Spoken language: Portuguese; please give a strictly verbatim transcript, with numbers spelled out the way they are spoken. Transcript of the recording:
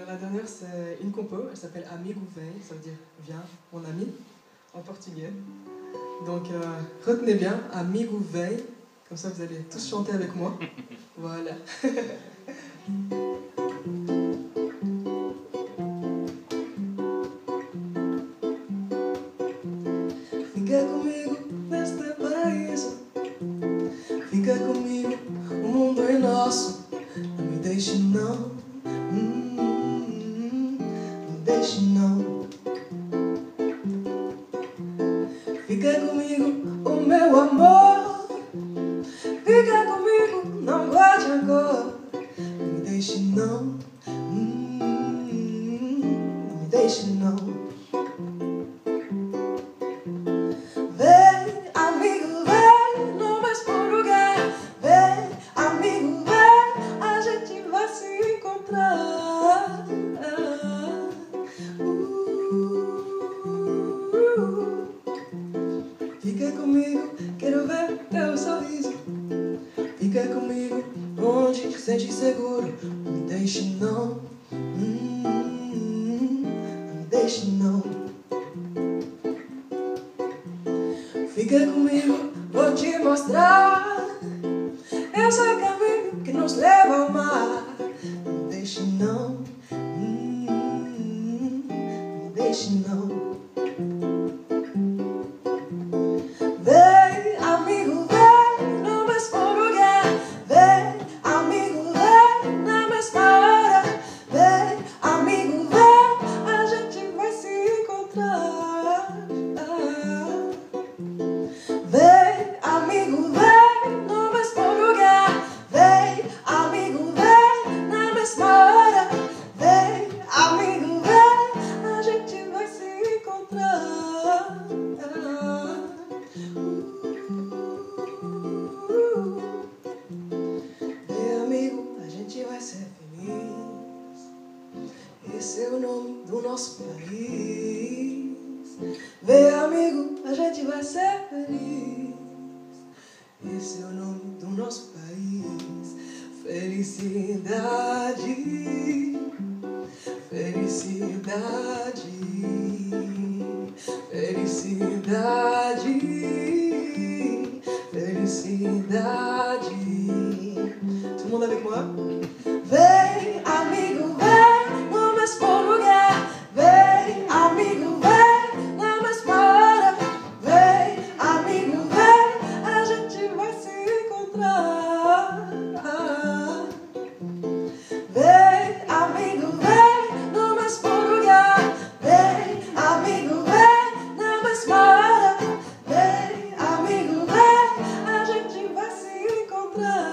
la dernière, c'est une compo, elle s'appelle Amigo Vem, ça veut dire viens, mon ami, en portugais. Donc euh, retenez bien, Amigo Vem, comme ça vous allez tous chanter avec moi. Voilà. Fica comigo neste paraíso, fica comigo, o mundo é nosso. Não me deixe não, hum, hum, não me deixe não. Fica comigo, o meu amor, fica comigo, não guarde agora. Não me deixe não, hum, não me deixe não. Vem, amigo, vem, no mesmo lugar. Vem, amigo, vem, a gente vai se encontrar. uh, Fica comigo, quero ver teu sorriso. Fica comigo, onde sente seguro. Não me deixe não, hum, não me deixe não. Fica comigo, vou te mostrar esse caminho que nos leva ao mar. Não me deixe não, hum, não me deixe não. Vem, amigo, vem, no mesmo lugar. Vem, amigo, vem, na mesma hora. Vem, amigo, vem, a gente vai se encontrar. Vem, amigo, vem, no mesmo lugar. Vem, amigo, vem, na mesma hora. Vem, amigo, vem, a gente vai se encontrar. Vem, amigo, a gente vai ser feliz. Esse é o nome do nosso país. Vem, amigo, a gente vai ser feliz. Esse é o nome do nosso país. Felicidade, felicidade, felicidade, felicidade. Tout le monde avec moi? Vem, amigo, vem, no mesmo lugar. Vem, amigo, vem, na mesma hora. Vem, amigo, vem, a gente vai se encontrar. Vem, amigo, vem, no mesmo lugar. Vem, amigo, vem, na mesma hora. Vem, amigo, vem, a gente vai se encontrar.